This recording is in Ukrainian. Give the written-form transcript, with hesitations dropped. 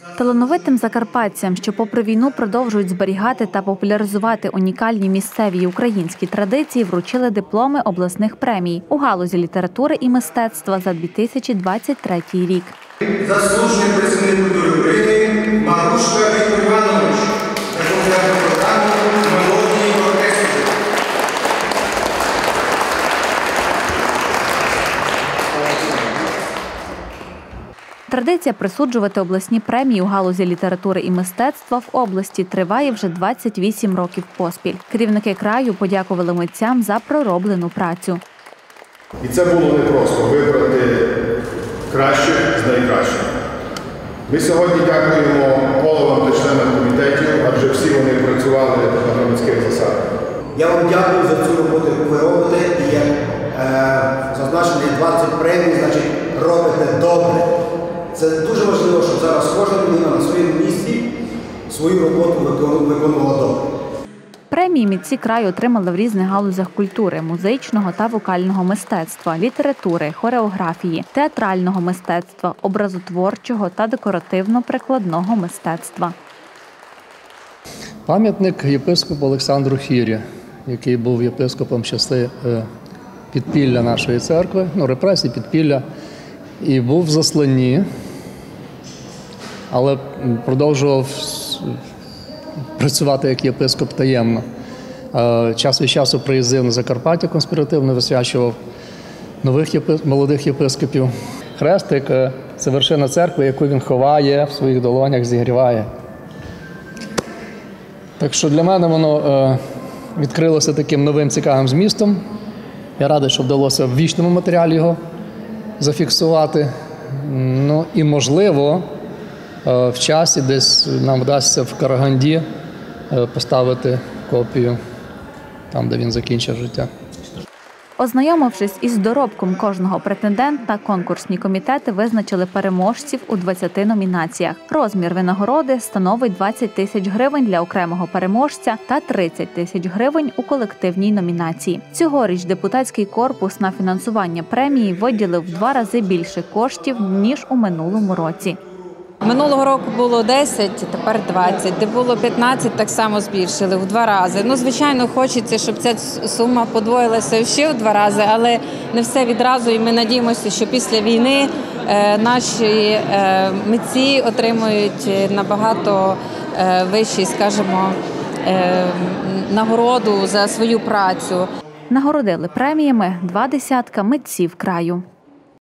Талановитим закарпатцям, що попри війну продовжують зберігати та популяризувати унікальні місцеві й українські традиції, вручили дипломи обласних премій у галузі літератури і мистецтва за 2023 рік. Заслужений працівник культури України Марушка Віктор Іванович та концертну програму «Мелодії оркестру». Традиція присуджувати обласні премії у галузі літератури і мистецтва в області триває вже 28 років поспіль. Керівники краю подякували митцям за пророблену працю. І це було непросто – вибрати кращих з найкращих. Ми сьогодні дякуємо головам та членам комітетів, адже всі вони працювали на громадських засадах. Я вам дякую за цю роботу, яку ви робите, і як зазначені 20 премій, значить, робите добре. Це дуже важливо, щоб зараз кожна людина на своєму місці свою роботу виконувала добре. Премії митці краю отримали в різних галузях культури, музичного та вокального мистецтва, літератури, хореографії, театрального мистецтва, образотворчого та декоративно-прикладного мистецтва. Пам'ятник єпископу Олександру Хірі, який був єпископом часи підпілля нашої церкви, репресій, підпілля, і був в засланні, але продовжував працювати як єпископ таємно. Час від часу приїздив на Закарпаття конспіративно, висвячував нових молодих єпископів. Хрестик – це вершина церкви, яку він ховає, в своїх долонях зігріває. Так що для мене воно відкрилося таким новим цікавим змістом. Я радий, що вдалося в вічному матеріалі його зафіксувати. Ну і, можливо, в часі десь нам вдасться в Караганді поставити копію там, де він закінчив життя. Ознайомившись із доробком кожного претендента, конкурсні комітети визначили переможців у 20 номінаціях. Розмір винагороди становить 20 тисяч гривень для окремого переможця та 30 тисяч гривень у колективній номінації. Цьогоріч депутатський корпус на фінансування премії виділив в 2 рази більше коштів, ніж у минулому році. Минулого року було 10, тепер 20. Де було 15, так само збільшили в 2 рази. Звичайно, хочеться, щоб ця сума подвоїлася ще в 2 рази, але не все відразу. І ми надіємося, що після війни наші митці отримують набагато вищу, скажімо, нагороду за свою працю. Нагородили преміями 20 митців краю.